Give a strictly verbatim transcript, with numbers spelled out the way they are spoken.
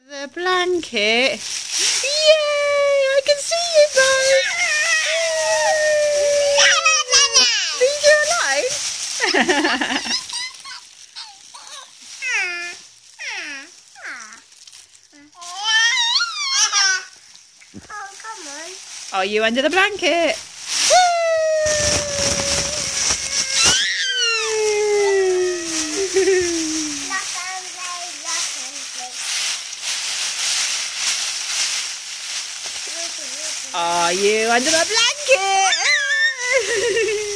The blanket. Yay! I can see you both. Leave you alone. Oh, come on. Are you under the blanket? Are you under the blanket?